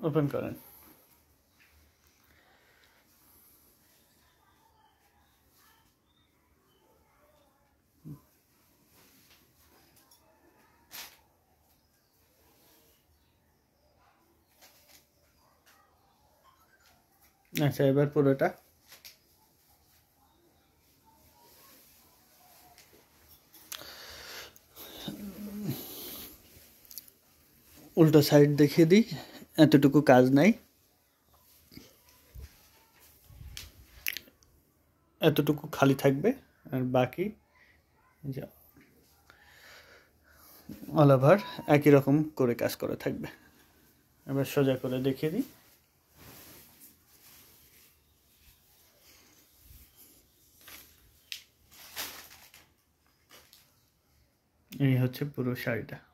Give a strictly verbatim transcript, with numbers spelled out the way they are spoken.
Open করেন। আচ্ছা, এবার পুরোটা উল্টো সাইড দেখিয়ে দিই। এতটুকু কাজ নাই, এতটুকু খালি থাকবে, আর বাকি অল ওভার একই রকম করে কাজ করে থাকবে। এবার সোজা করে দেখিয়ে দিই। এই হচ্ছে পুরো শাড়িটা।